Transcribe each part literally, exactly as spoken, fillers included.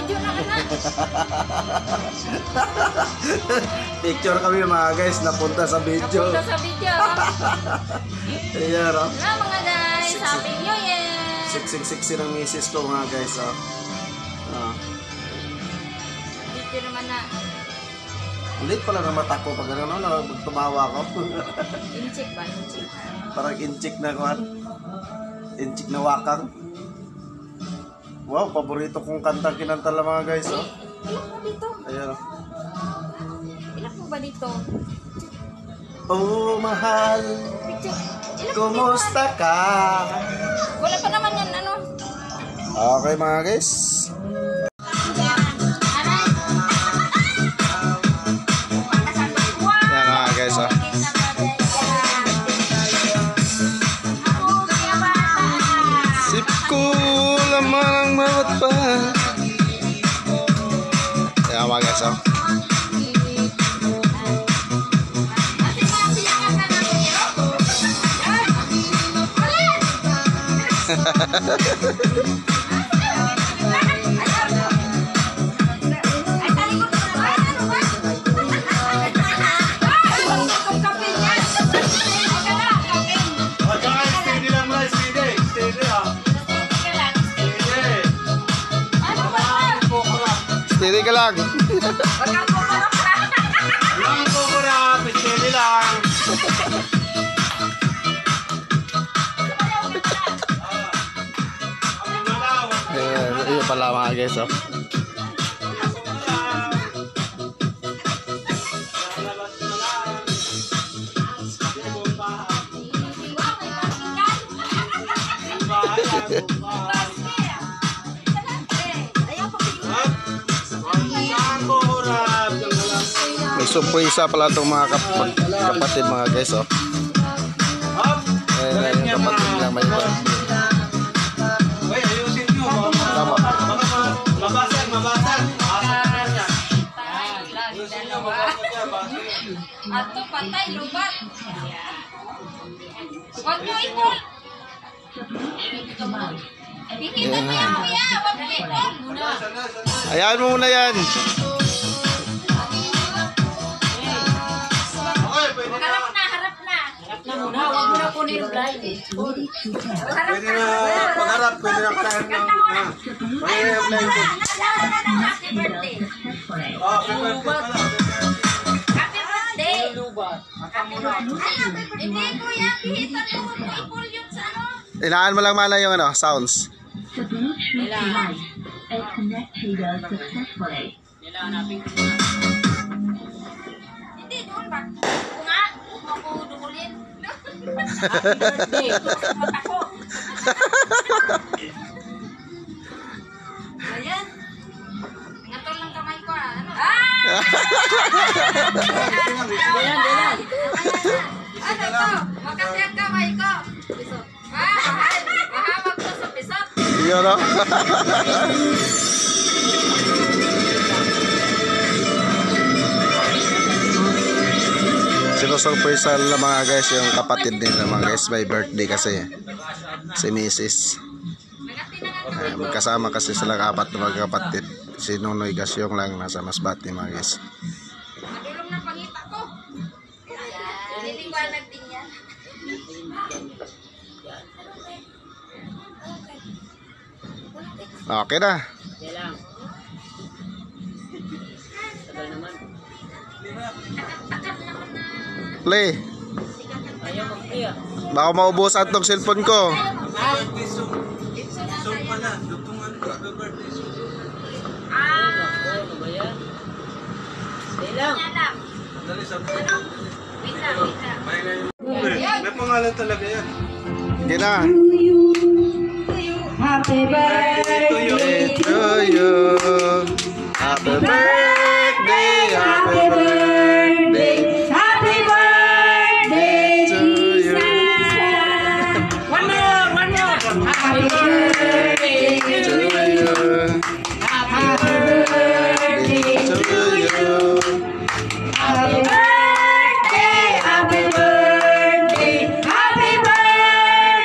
video na anak. Picture kami mga guys, napunta sa video. Napunta sa video. Ayan o. Na mga guys, Happy New Year. Siksik-siksi ng misis ko mga guys o. Ah. Video naman na. Ulit pala na mata ko pag ano, na tumawa ko. Inchik ba? Inchik. Parang inchik na kuhan. Inchik na wakang. Wow, paborito kong kanta kinanta lang mga guys oh. Ilak mo dito. Ayan o. Ilak mo ba dito? Oh mahal, Picture. Ilak mo kumusta ka? dito. Wala pa naman yan ano. Okay mga guys. Yan mga guys oh. Sip ko laman ang bawat pa. Yan mga guys oh. Steady ka lang. Walang kukurap, steady lang. Ayan, yun pala mga guys oh. May surpresa pala itong mga kap kapatid mga guys oh. Ayan, yung kapatid nila may birthday. Uy, ayusin nyo. Tama. Mabasag, mabasag. Ato patay lubat. Wag mo ipol. Pihitan mo yan kuya. Wag mo ipol. Ayan mo muna yan. Harap na, harap na. Harap na muna. Wag mo na kunin blind. Harap Pwede na pagharap, pwede na katahan ng... Pwede na apply ko. Happy birthday. Oh, happy birthday pala. Happy birthday. Happy birthday. Hindi kuya, pihitan mo. Wag mo ipol yun sa ano. Inaan mo lang mana yung ano, sounds. The Bluetooth device is connected successfully. Hindi, doon ba? Kung nga, huwag mo ko dumulin. Happy birthday. Gusto mo ako. Ayan. Ngatol lang kamay ko ah. Ano? Ah! Dilan, dilan. Ano to? Makasi ang kamay ko. Pisot. Ah, mahawag ko sa pisot. Yun no? Sinusurprise lang mga guys yung kapatid nila mga guys, may birthday kasi si missus Uh, magkasama kasi sila apat na magkapatid. Si Nonoy Gasyong lang nasa Masbate mga guys. Madulong na pangita ko. Nililiwanag din yan. Okay na. Play. Baka maubusan tong cellphone ko. Zoom pa na. Dutungan ko. Happy birthday. Ah, Ilang? anak. Dali sa... Ano? Wait lang, wait lang. May na May pangalan talaga yan. Hindi na. Happy birthday To you. Happy birthday. Happy birthday. Happy birthday To you. One more, one more. Happy birthday To you. Happy birthday To you. Happy birthday, happy birthday, happy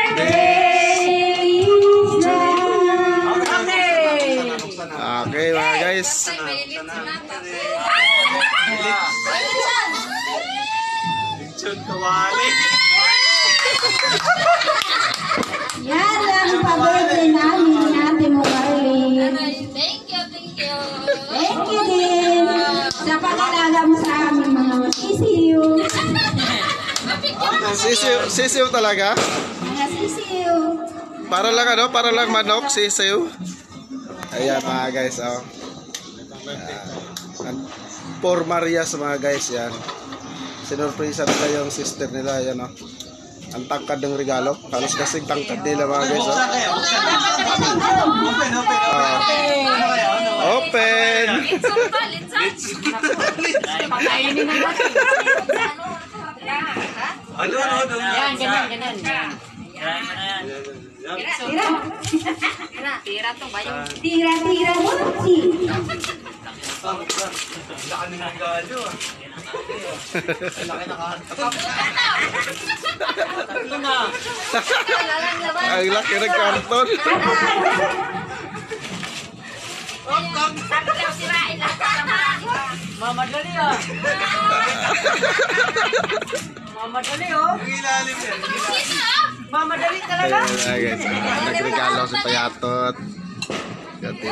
birthday, Lisa. Okay mga Lechon kawali. Yan lang pa-birthday namin, Ate mo Marlene. Thank you, thank you. Thank you din sa pag-alaga mo sa aming mga sisiyo. Sisiw, sisiw talaga? Mga sisiyo. Para lang ano, para lang manok, sisiw. Ayan mga guys, oh. Ayan. Por Marias mga guys, yan. Sinurpresa nila yung sister nila, yan oh. Ang tangkad ng regalo. Halos kasing tangkad nila mga guys, oh. Open, open, open. Oh. Open! Litson pa, litson. Pakainin na natin. Ano, ano, ano? Yan, ganyan, ganyan. Tira, Tira, tira to ba yung... tira, tira mo. Si. Laki ng regalo ah. Laki na kanto. Ang laki ng karton. Sabi daw sirain lahat ng naman. Mamadali ah. Mamadali oh. Ang ilalim yan. Mamadali talaga. Ayan mga guys, oh. Nagregalo si Payatot. Gatin.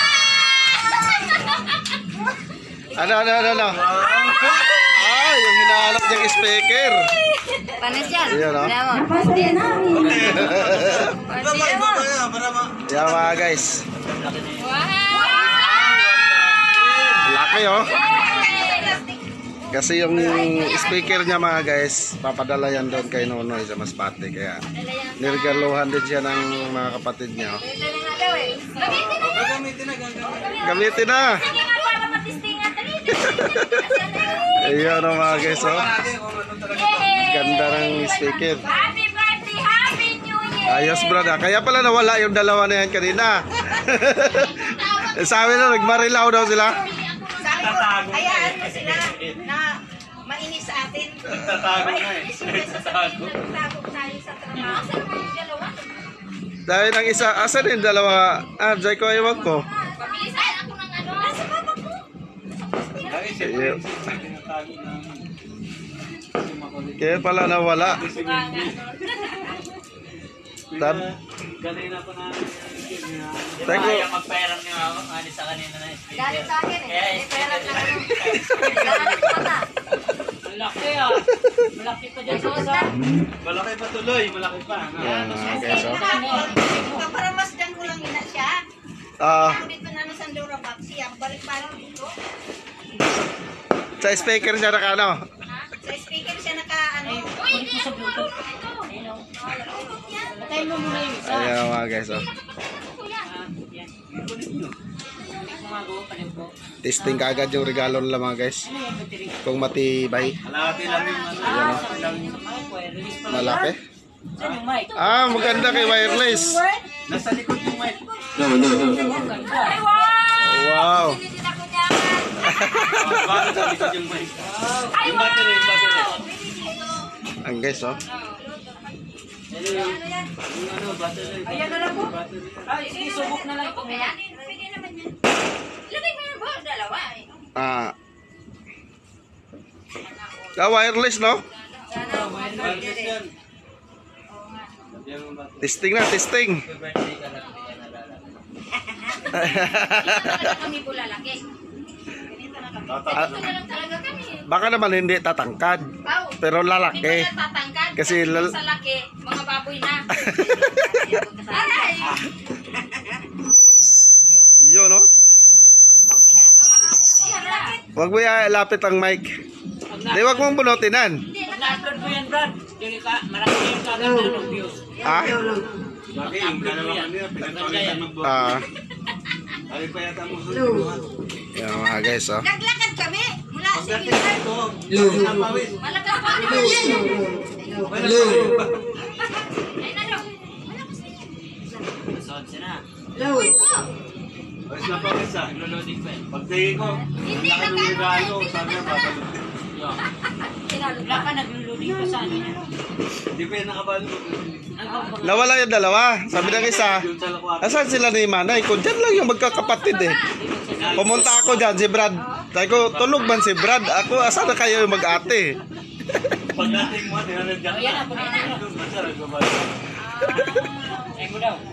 Ano, ano, ano, ano? Ay, yung hinahanap niyang speaker. Panas yan. Ayan, oh. Ayan mo. Napasaya namin. Baba, baba yan. Para ma... Yan mga guys. Wow! Laki oh. Kasi yung speaker niya mga guys, papadala yan doon kay Nonoy sa Masbate. Kaya niregaluhan din siya ng mga kapatid niya. Oh. Ito na nga daw eh. Gamitin na. Gagamitin na, gagamitin. Gamitin na. Sige nga para matistingan. Dali, Ayan oh mga guys oh. Natin kung ano talaga. Ganda ng speaker. Happy birthday, Happy New Year! Ayos brada. Kaya pala nawala yung dalawa na yan kanina. Sabi na nagmarilaw daw sila. Sabi ko, hayaan mo sila na mainis sa atin. Tatago na eh. Mainis sila sa sabihin na nagtago tayo sa trabaho. Asan mo yung dalawa? Dahil ng isa, asan yung dalawa? Ah, Jai ko ewan ko. Pabilisan ako ng ano. Nasa baba ko. Lagi siya po yung tinatago na sumakulit. Kaya pala nawala. Tad, Galing na po namin. Teko. Ayaw magperang niya ako. Alis sa kanina na speaker. Galing sa akin eh. Kaya May pera speaker lang lang. ano. Galing sa mata. Malaki ah. Malaki pa dyan sa isa. Malaki pa tuloy, malaki pa. yan mga guys oh. Paparamasdan ko lang ina siya. Ah, Dito na na sa Lura Box siya. Balik-balik dito. sa speaker niya na ano? Sa speaker siya naka ano. Uy, hindi ako marunong ito. Patay mo muna yung isa. Ayan mga guys oh. Kuya. Yan. Gumagawa pa rin po. Testing kaagad yung regalo nila mga guys. Kung matibay. Malaki lang yung ano. Ayan oh. Release pa. Malaki. Saan yung mic? Ah, maganda kay wireless. Nasa likod yung mic. Ay, wow! Wow. Hindi din ako niyaman. Bakit nasa likod yung mic? Ay, Yung wow! battery, yung battery. Ang guys oh. Yung ano, battery. Ayan na lang po. Ay, sige, subok na lang ito. Ayan, bigay naman yan. Ilagay mo yan ba? Dalawa eh. Ah. Ah, wireless no? Wireless yan. Yan ang battery. Testing na, testing. Birthday ka lang. Talaga kami bulalaki. Tatago. Ito na lang talaga kami. Baka naman hindi tatangkad. Pao. Pero Hindi lalaki. ko na tatangkad. Kasi Kasi lal- sa laki, mga baboy na. Aray! Yun no? Ayan, Huwag mo ilapit ang mic. Di, wag mong bunutinan. Pag na-upload mo yan, Brad, hindi ka, marami yung kaganda ng views. Ah? Lagi, yung dalawa kanina, pinagpalitan ng buwan. Ah. Lagi pa yata mo sulimuhan. Yan mga guys oh. Naglakad kami mula sa Pagdating Pilipinas. dito, yung ang pawis. Malakas pa rin. Wala pa. Ay, nalo. Masod siya na. Uy po. Pawis na pawis ah. Naglo-loading pa eh. Pagtingin ko, Hindi, laki ng nagkano regalo, tayo, sabi niya, pinagkano. babalik. Yo. Tira. Wala ka nagluluding pa sa ano niya. Hindi pa yan nakabalo. Nawala yung dalawa. Sabi ng isa, asan sila ni Manay? Ko dyan lang yung magkakapatid eh. Pumunta ako dyan, si Brad. Sabi ko, tulog man si Brad. Ako, asan na kayo yung mag-ate? Pagdating mo, tinanadyan Ayan na, puno na. Doon ba siya nagbabalo? Ay mo daw.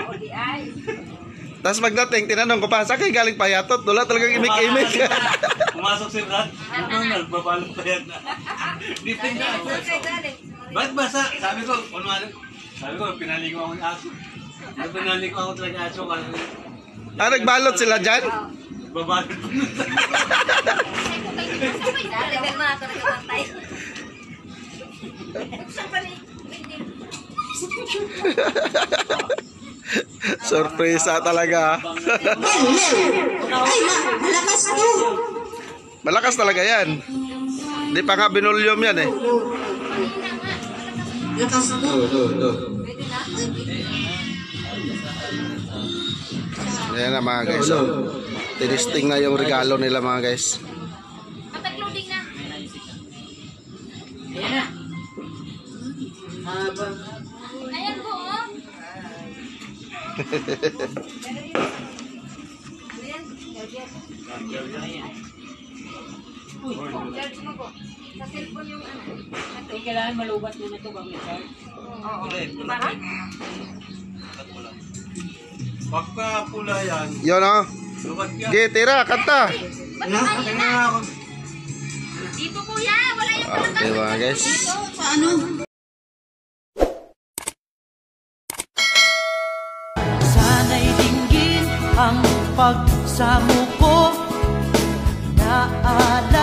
Tapos pagdating, tinanong ko pa, saan kayo galing payatot? Wala talagang imik-imik. Pumasok si Brad. Ano, nagbabalo pa yan. Dito niya ako. Ba't basa? Sabi ko, kunwari, sabi ko, pinaligo ako ng aso. Ay, pinaligo ako talaga aso. Ah, nagbalot sila dyan? Babalot pa nun. Level mo na ito nagkakantay. Sorpresa talaga. Ay, ma, malakas to. Malakas talaga yan. Hindi pa nga binulyom yan eh. Malakas to. Ayan na mga guys. Oh. Tinisting na yung regalo nila mga guys. Matag-loading na. Ayan na. Ayan po, oh. Charge mo po. Sa cellphone yung ano. Ay, kailangan malubat mo na ito bago i-charge. Oo. Diba ha? Pagka pula yan, Yun oh. lumat yan. Sige, tira, kanta. Kaya nga ako. Dito kuya, wala yung Okay mga guys. Paano? Sana'y dinggin ang pagsamo ko. Naala